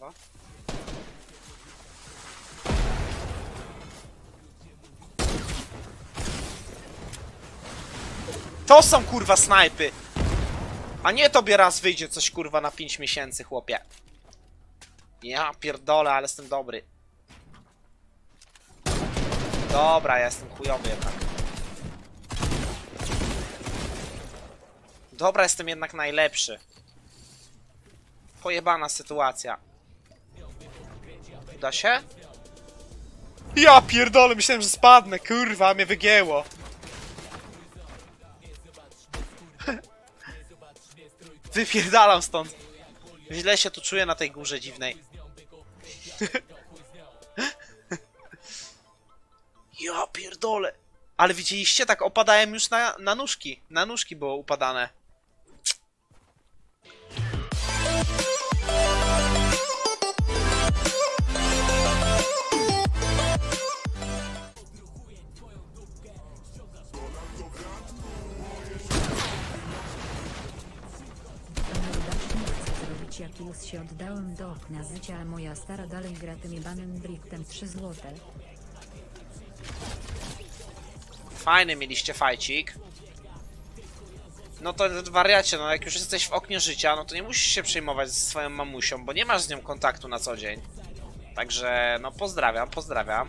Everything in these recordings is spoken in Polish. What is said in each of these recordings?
spoko. To są kurwa snajpy! A nie tobie raz wyjdzie coś kurwa na 5 miesięcy, chłopie. Ja pierdolę, ale jestem dobry. Dobra, ja jestem chujowy jednak. Dobra, jestem jednak najlepszy. Pojebana sytuacja. Uda się? Ja pierdolę, myślałem, że spadnę, kurwa, mnie wygięło. Wypierdalam stąd. Źle się tu czuję na tej górze dziwnej. Ja pierdolę. Ale widzieliście, tak opadałem już na nóżki. Na nóżki było upadane. Jak już się oddałem do okna życia, a moja stara dalej gra tym jebanym driftem 3 złote. Fajny mieliście fajcik. No to wariacie, no jak już jesteś w oknie życia, no to nie musisz się przejmować ze swoją mamusią, bo nie masz z nią kontaktu na co dzień. Także, no pozdrawiam, pozdrawiam.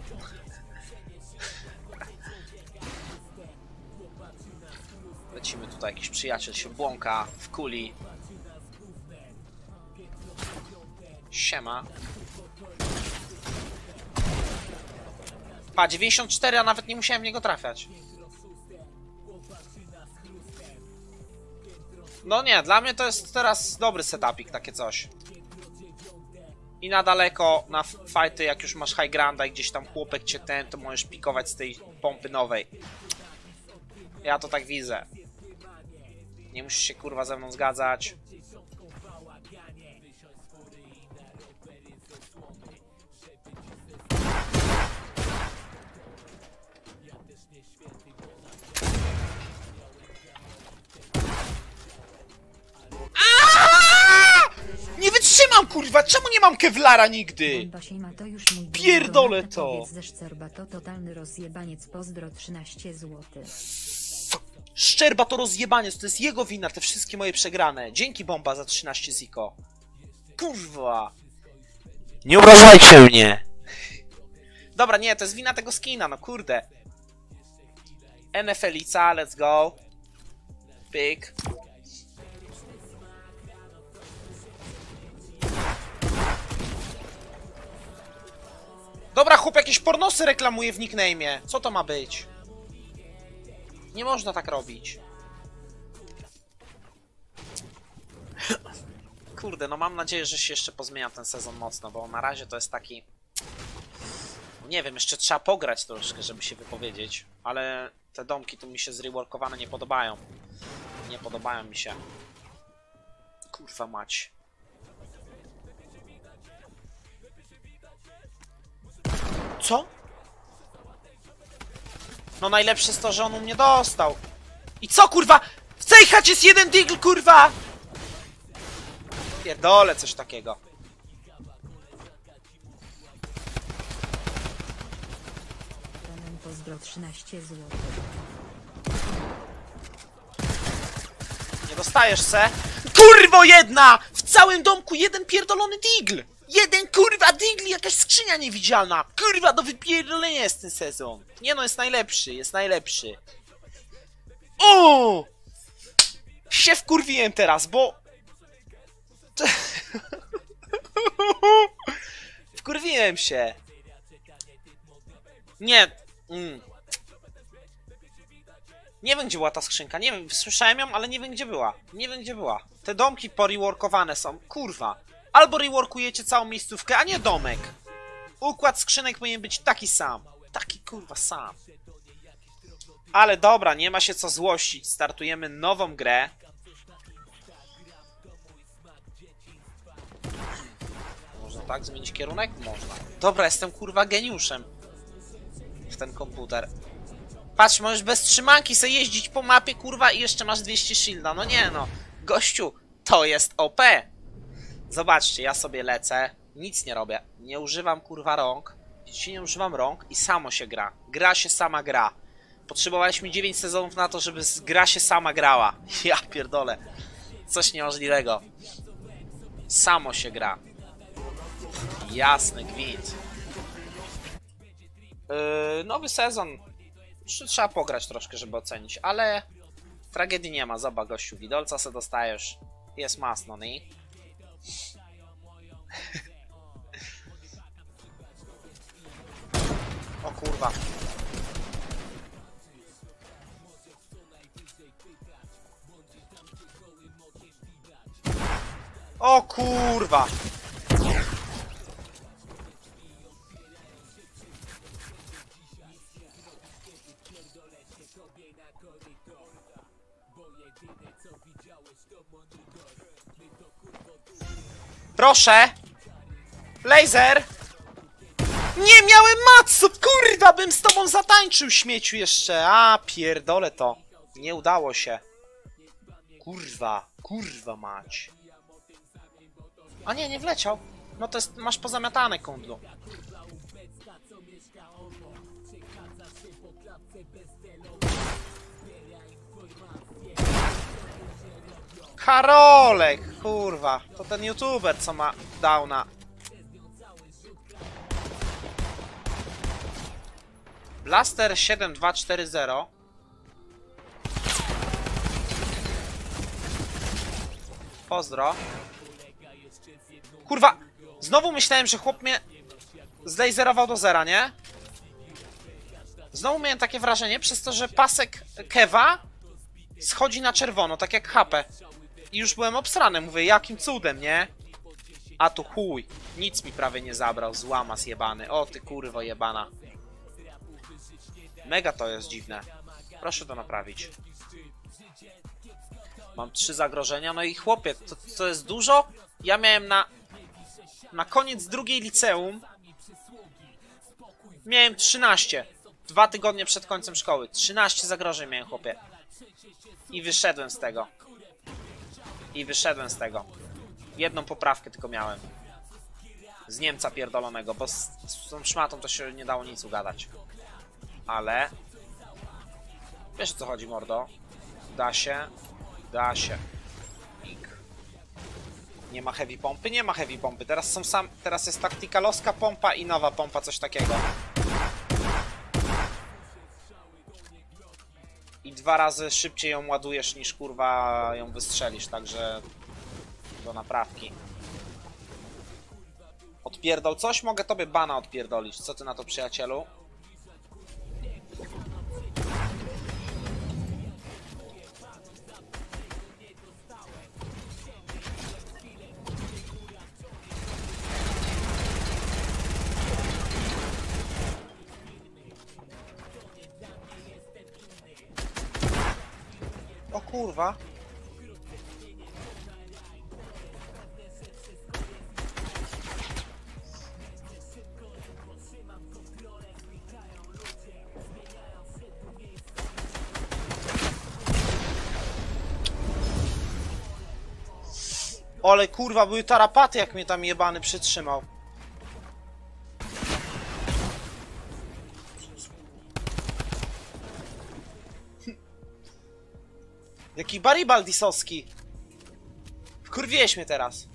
Lecimy tutaj, jakiś przyjaciel się błąka w kuli. Siema. Pa, 94, a nawet nie musiałem w niego trafiać. No nie, dla mnie to jest teraz dobry setupik, takie coś. I na daleko, na fighty, jak już masz high granda i gdzieś tam chłopek cię ten, to możesz pikować z tej pompy nowej. Ja to tak widzę. Nie musisz się kurwa ze mną zgadzać. Nie wytrzymam, kurwa! Czemu nie mam kevlara nigdy? To już mój pierdolę to! To totalny rozjebaniec, pozdro 13 zł. Szczerba to rozjebaniec, to jest jego wina, te wszystkie moje przegrane. Dzięki Bomba za 13 ziko. Kurwa. Nie obrażajcie mnie! Dobra, nie, to jest wina tego skina, no kurde. NFL-ica, let's go. Pyk. Dobra, chłop jakieś pornosy reklamuje w nickname'ie. Co to ma być? Nie można tak robić. Kurde, no mam nadzieję, że się jeszcze pozmienia ten sezon mocno, bo na razie to jest taki... Nie wiem, jeszcze trzeba pograć troszkę, żeby się wypowiedzieć. Ale te domki tu mi się zreworkowane nie podobają. Nie podobają mi się. Kurwa mać. Co? No najlepsze jest to, że on u mnie dostał. I co kurwa? W tej chacie jest jeden digl, kurwa! Pierdolę coś takiego. Pozdro 13 zł. Nie dostajesz se? Kurwo jedna! W całym domku jeden pierdolony digl! Jeden kurwa digli, jakaś skrzynia niewidzialna! Kurwa, do wypierdolenia jest ten sezon! Nie no, jest najlepszy, jest najlepszy. O! Się wkurwiłem teraz, bo... Wkurwiłem się. Nie. Nie wiem, gdzie była ta skrzynka. Nie wiem, słyszałem ją, ale nie wiem, gdzie była. Nie wiem, gdzie była. Te domki poreworkowane są. Kurwa. Albo reworkujecie całą miejscówkę, a nie domek. Układ skrzynek powinien być taki sam. Taki kurwa sam. Ale dobra, nie ma się co złościć. Startujemy nową grę. Można tak zmienić kierunek? Można. Dobra, jestem kurwa geniuszem. W ten komputer. Patrz, możesz bez trzymanki sobie jeździć po mapie, kurwa, i jeszcze masz 200 shielda. No nie no. Gościu, to jest OP. Zobaczcie, ja sobie lecę. Nic nie robię. Nie używam kurwa rąk. Dzisiaj nie używam rąk i samo się gra. Gra się sama gra. Potrzebowaliśmy 9 sezonów na to, żeby gra się sama grała. Ja pierdolę. Coś niemożliwego. Samo się gra. Jasny gwint. Nowy sezon. Trzeba pograć troszkę, żeby ocenić, ale tragedii nie ma. Zobacz, gościu, widolca se dostajesz. Jest masno, nie? O kurwa. O kurwa. Proszę! Laser! Nie miałem matsu! Kurwa, bym z tobą zatańczył, śmieciu jeszcze! A, pierdolę to. Nie udało się. Kurwa, kurwa mać. A nie, nie wleciał. No to jest, masz pozamiatane, kundlu. Karolek, kurwa. To ten youtuber, co ma downa. Blaster 7240. Pozdro. Kurwa, znowu myślałem, że chłop mnie zlaserował do zera, nie? Znowu miałem takie wrażenie, przez to, że pasek Kewa schodzi na czerwono, tak jak HP. I już byłem obsrany, mówię, jakim cudem, nie? A tu chuj, nic mi prawie nie zabrał, złamas jebany. O ty kurwo jebana. Mega to jest dziwne. Proszę to naprawić. Mam 3 zagrożenia, no i chłopie, to jest dużo? Ja miałem na koniec drugiej liceum miałem 13. 2 tygodnie przed końcem szkoły. 13 zagrożeń miałem, chłopie. I wyszedłem z tego. Jedną poprawkę tylko miałem. Z Niemca pierdolonego, bo z tą szmatą to się nie dało nic ugadać. Ale... Wiesz, o co chodzi, mordo? Da się. Da się. Ik. Nie ma heavy pompy? Nie ma heavy pompy. Teraz jest taktykalowska pompa i nowa pompa, coś takiego. I 2 razy szybciej ją ładujesz, niż kurwa ją wystrzelisz, także... Do naprawki. Odpierdol coś? Mogę tobie bana odpierdolić. Co ty na to, przyjacielu? O kurwa. Ale kurwa, były tarapaty, jak mnie tam jebany przytrzymał. Jaki Baribaldisowski. Wkurwiłeś mnie teraz.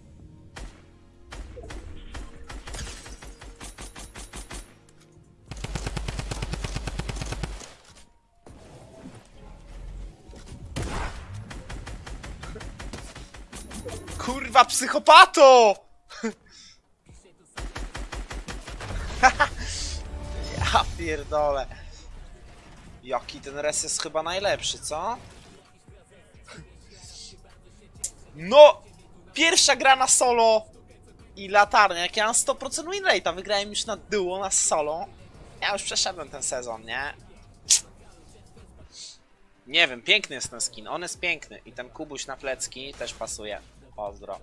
Kurwa, psychopato! Ja pierdolę. Jaki ten res jest chyba najlepszy, co? No! Pierwsza gra na solo i latarnia. Jak ja mam 100% win rate'a, wygrałem już na duo, na solo. Ja już przeszedłem ten sezon, nie? Nie wiem, piękny jest ten skin, on jest piękny. I ten kubuś na plecki też pasuje. Pozdro.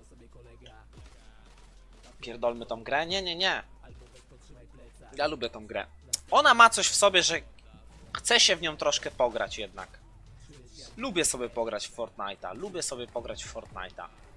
Pierdolmy tą grę? Nie, nie, nie. Ja lubię tą grę. Ona ma coś w sobie, że chce się w nią troszkę pograć jednak. Lubię sobie pograć w Fortnite'a.